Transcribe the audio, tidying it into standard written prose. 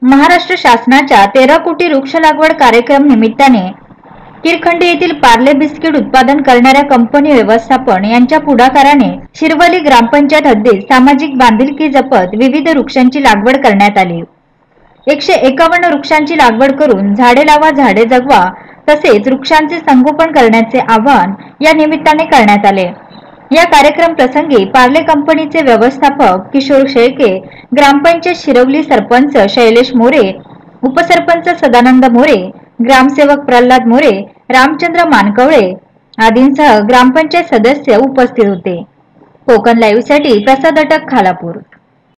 महाराष्ट्र शासनाच्या 13 कोटी वृक्ष लागवड कार्यक्रम निमित्ताने किरखंडी येथील पार्ले बिस्किट उत्पादन करणाऱ्या कंपनी व्यवस्थापन यांच्या पुढाकाराने शिरवली ग्रामपंचायत हद्दीत सामाजिक बांधिलकी जपत विविध वृक्षांची लागवड करण्यात आली। 151 वृक्षांची लागवड करून झाडे लावा झाडे जगवा तसेच वृक्षांचे संगोपन करण्याचे आवाहन या निमित्ताने करण्यात आले। या कार्यक्रम प्रसंगी पार्ले कंपनीचे व्यवस्थापक किशोर शेळके, ग्रामपंचायत शिरवली सरपंच शैलेश मोरे, उपसरपंच सदानंद मोरे, ग्रामसेवक प्रल्हाद मोरे, रामचंद्र मानकवळे आदींसह ग्रामपंचायत सदस्य उपस्थित होते। कोकण लाईव्ह साठी प्रसाद अटक, खालापूर।